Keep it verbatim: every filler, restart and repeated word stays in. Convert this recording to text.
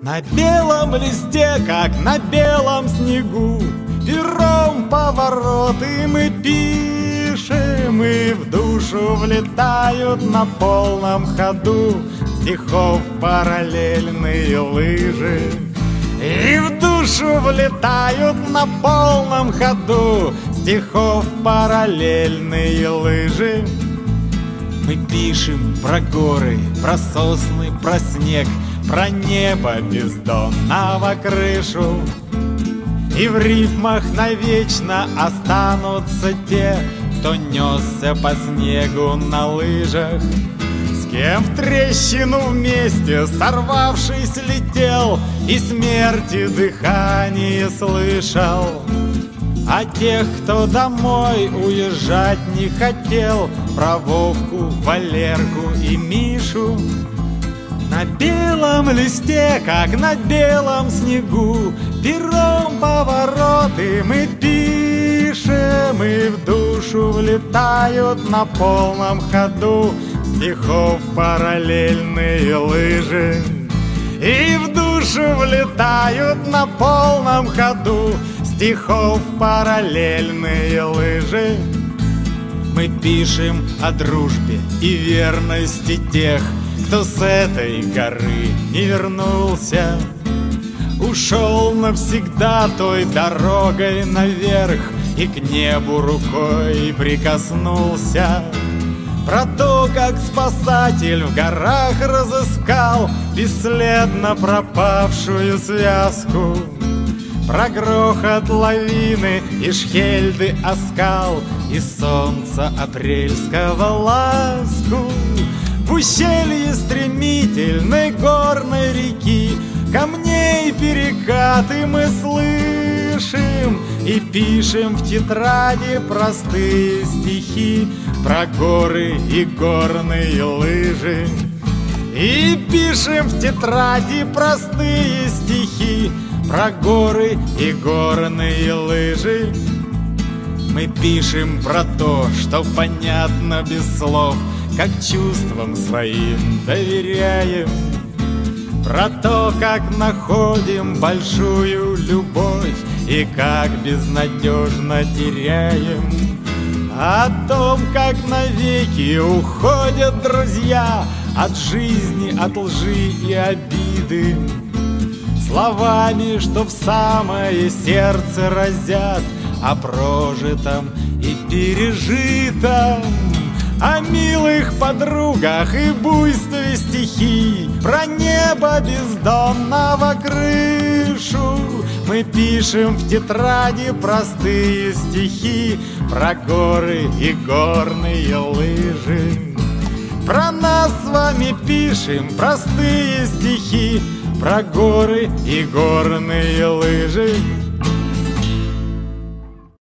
На белом листе, как на белом снегу, пером повороты мы пишем, и в душу влетают на полном ходу стихов параллельные лыжи. И в душу влетают на полном ходу стихов параллельные лыжи. Мы пишем про горы, про сосны, про снег, про небо бездонного крышу. И в рифмах навечно останутся те, кто несся по снегу на лыжах. С кем в трещину вместе, сорвавшись, летел и смерти дыхание слышал. А тех, кто домой уезжать не хотел, про Вовку, Валерку и Мишу. На белом листе, как на белом снегу, пером повороты мы пишем, и в душу влетают на полном ходу стихов параллельные лыжи. И в душу влетают на полном ходу стихов параллельные лыжи. Мы пишем о дружбе и верности тех, кто с этой горы не вернулся, ушел навсегда той дорогой наверх и к небу рукой прикоснулся. Про то, как спасатель в горах разыскал бесследно пропавшую связку, про грохот лавины и шхельды оскал и солнца апрельского ласку. В ущелье стремительной горной реки камней перекаты мы слышим и пишем в тетради простые стихи про горы и горные лыжи. И пишем в тетради простые стихи про горы и горные лыжи. Мы пишем про то, что понятно без слов, как чувствам своим доверяем, про то, как находим большую любовь и как безнадежно теряем, о том, как навеки уходят друзья от жизни, от лжи и обиды, словами, что в самое сердце разят о прожитом и пережитом, о милых подругах и буйстве стихий, про небо бездонного крышу. Мы пишем в тетради простые стихи про горы и горные лыжи. Про нас с вами пишем простые стихи про горы и горные лыжи.